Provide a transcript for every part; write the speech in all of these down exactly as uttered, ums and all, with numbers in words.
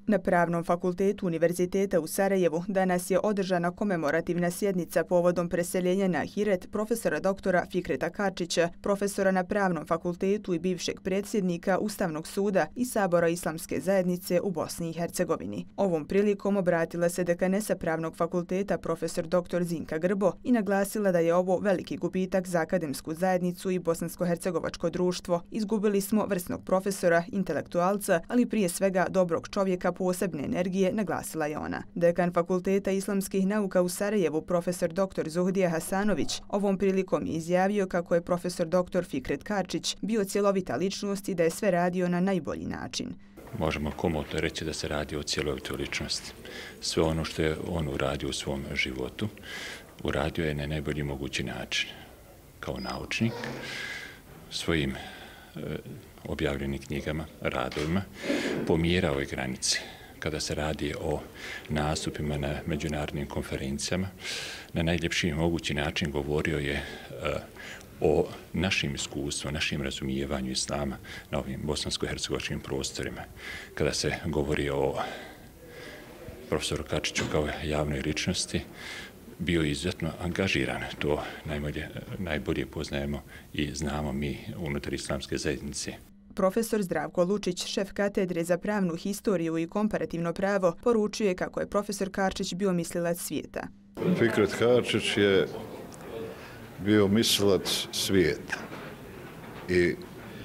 Na Pravnom fakultetu Univerziteta u Sarajevu danas je održana komemorativna sjednica povodom preseljenja na Ahiret profesora doktora Fikreta Karčića, profesora na Pravnom fakultetu i bivšeg predsjednika Ustavnog suda i Sabora Islamske zajednice u Bosni i Hercegovini. Ovom prilikom obratila se dekanesa Pravnog fakulteta profesor doktor Zinka Grbo i naglasila da je ovo veliki gubitak za akademsku zajednicu i bosansko-hercegovačko društvo. Izgubili smo vrsnog profesora, intelektualca, ali prije svega dobrog čovjeka posebne energije, naglasila je ona. Dekan Fakulteta islamskih nauka u Sarajevu, profesor doktor Zuhdija Hasanović, ovom prilikom je izjavio kako je profesor doktor Fikret Karčić bio cjelovita ličnost i da je sve radio na najbolji način. Možemo komotno reći da se radi o cjelovitoj ličnosti. Sve ono što je on uradio u svom životu, uradio je na najbolji mogući način. Kao naučnik, svojim e, objavljenim knjigama, radovima, pomjerao je granice. Kada se radi o nastupima na međunarodnim konferencijama, na najljepši mogući način govorio je e, o našim iskustvu, našim razumijevanju islama na ovim bosansko-hercegovačkim prostorima. Kada se govori o profesoru Karčiću kao javnoj ličnosti, bio je izuzetno angažiran. To najbolje, najbolje poznajemo i znamo mi unutar islamske zajednice. Profesor Zdravko Lučić, šef katedre za pravnu historiju i komparativno pravo, poručuje kako je profesor Karčić bio mislilac svijeta. Fikret Karčić je bio mislilac svijeta i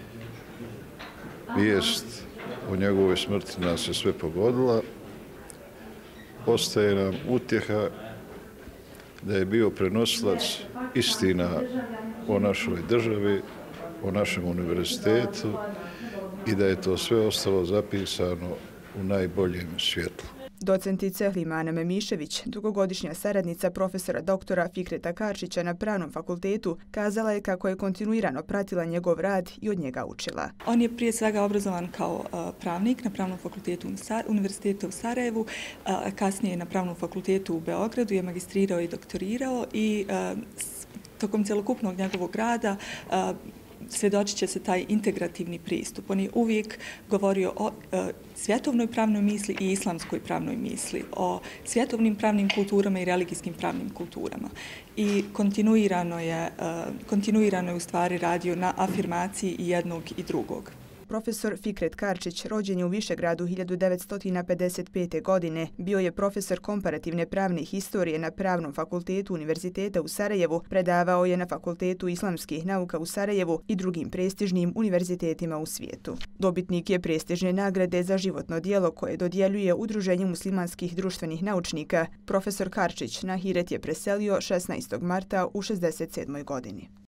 vijest o njegovoj smrti nas je sve pogodila. Ostaje nam utjeha da je bio prenosilac istina o našoj državi, o našem univerzitetu i da je to sve ostalo zapisano u najboljem svjetlu. Docentica Limana Memišević, dugogodišnja saradnica profesora doktora Fikreta Karčića na Pravnom fakultetu, kazala je kako je kontinuirano pratila njegov rad i od njega učila. On je prije svega obrazovan kao pravnik na Pravnom fakultetu Univerziteta u Sarajevu, kasnije na Pravnom fakultetu u Beogradu je magistrirao i doktorirao i tokom cjelokupnog njegovog rada svjedočit će se taj integrativni pristup. On je uvijek govorio o e, svjetovnoj pravnoj misli i islamskoj pravnoj misli, o svjetovnim pravnim kulturama i religijskim pravnim kulturama. I kontinuirano je, e, kontinuirano je u stvari radio na afirmaciji i jednog i drugog. Profesor Fikret Karčić, rođen je u Višegradu hiljadu devetsto pedeset pete. godine, bio je profesor komparativne pravne historije na Pravnom fakultetu Univerziteta u Sarajevu, predavao je na Fakultetu islamskih nauka u Sarajevu i drugim prestižnim univerzitetima u svijetu. Dobitnik je prestižne nagrade za životno djelo koje dodjeljuje Udruženje muslimanskih društvenih naučnika. Profesor Karčić na Ahiret je preselio šesnaestog marta u šezdeset sedmoj godini.